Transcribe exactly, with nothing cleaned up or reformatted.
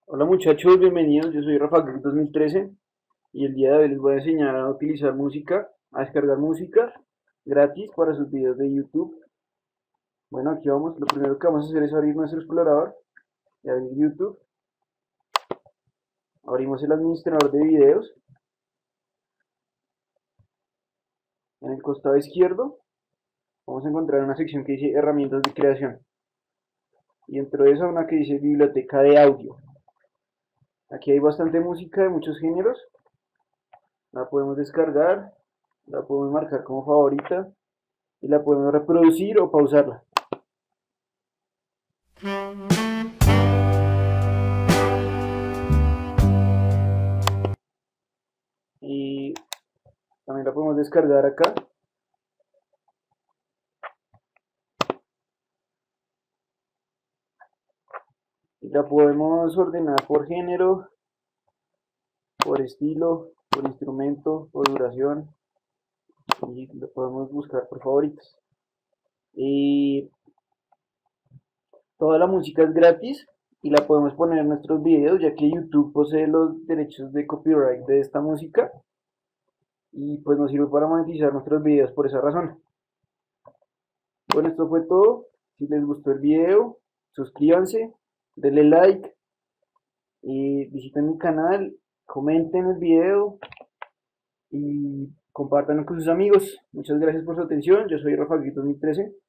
Hola muchachos, bienvenidos. Yo soy Rafa Gag dos mil trece y el día de hoy les voy a enseñar a utilizar música, a descargar música gratis para sus videos de YouTube. Bueno, aquí vamos. Lo primero que vamos a hacer es abrir nuestro explorador y abrir YouTube. Abrimos el administrador de videos. En el costado izquierdo vamos a encontrar una sección que dice herramientas de creación y dentro de esa una que dice biblioteca de audio. Aquí hay bastante música de muchos géneros. La podemos descargar, la podemos marcar como favorita y la podemos reproducir o pausarla. Y también la podemos descargar acá. Y la podemos ordenar por género, por estilo, por instrumento, por duración. Y la podemos buscar por favoritos. Y toda la música es gratis y la podemos poner en nuestros videos, ya que YouTube posee los derechos de copyright de esta música. Y pues nos sirve para monetizar nuestros videos por esa razón. Bueno, esto fue todo. Si les gustó el video, suscríbanse, denle like y visiten mi canal, comenten el video y compartan con sus amigos. Muchas gracias por su atención. Yo soy Rafa dos mil trece.